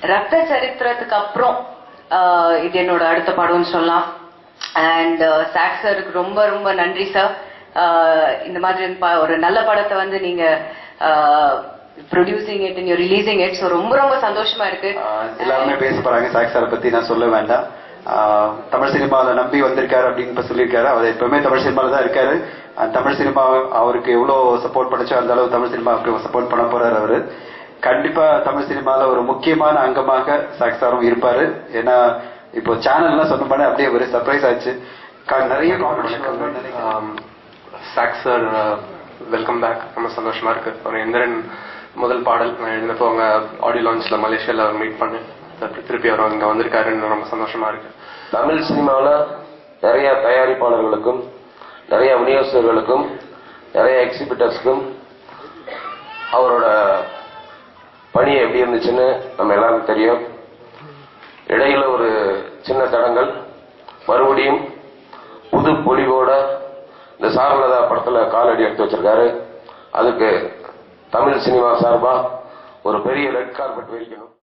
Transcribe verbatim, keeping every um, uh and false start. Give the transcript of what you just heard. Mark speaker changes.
Speaker 1: ரத்த சரித்திரத்துக்கு அப்புறம் இது என்னோட அடுத்த படம்னு சொல்லலாம். அண்ட் சாக் சாருக்கு ரொம்ப ரொம்ப நன்றி சார். இந்த மாதிரி ஒரு நல்ல படத்தை வந்து நீங்க producing it and you releasing it. So ரொம்ப ரொம்ப சந்தோஷமா இருக்கு.
Speaker 2: எல்லாருமே பேச போறாங்க. சாக் சாரை பத்தி நான் சொல்ல வேண்டாம். தமிழ் சினிமாவில் நம்பி வந்திருக்காரு அப்படின்னு இப்ப சொல்லியிருக்காரு. அவர் எப்பவுமே தமிழ் சினிமாவில் தான் இருக்காரு. தமிழ் சினிமா அவருக்கு எவ்வளவு சப்போர்ட் பண்ணிச்சோ அந்த அளவு தமிழ் சினிமாவுக்கு சப்போர்ட் பண்ண போறாரு. அவரு கண்டிப்பா தமிழ் சினிமாவில் ஒரு முக்கியமான அங்கமாக சாக் சாரும் இருப்பாரு. ஏன்னா இப்போ சேனல்லாம் சொன்ன மாதிரி அப்படியே ஒரு சர்ப்ரைஸ் ஆச்சு. நிறைய
Speaker 3: சாக் சார் வெல்கம் பேக். ரொம்ப சந்தோஷமா இருக்கு. ஒரு எந்திரன் முதல் பாடல் நான் எழுதினப்போ அவங்க ஆடியோ லான்ச்ல மலேசியால அவர் மீட் பண்ணேன். திருப்பி அவர் இங்க வந்திருக்காருன்னு ரொம்ப சந்தோஷமா இருக்கு.
Speaker 4: தமிழ் சினிமாவில் நிறைய தயாரிப்பாளர்களுக்கும் நிறைய விநியோகஸ்தர்களுக்கும் நிறைய எக்ஸிபிட்டர்ஸ்க்கும் அவரோட பணி எப்படி இருந்துச்சுன்னு நம்ம எல்லாருக்கும் தெரியும். இடையில ஒரு சின்ன தடங்கள், மறுபடியும் புது பொலிவோட இந்த சாரலதா படத்துல காலடி எடுத்து வச்சிருக்காரு. அதுக்கு தமிழ் சினிமா சார்பா ஒரு பெரிய ரெட் கார்பெட் விரிக்கணும்.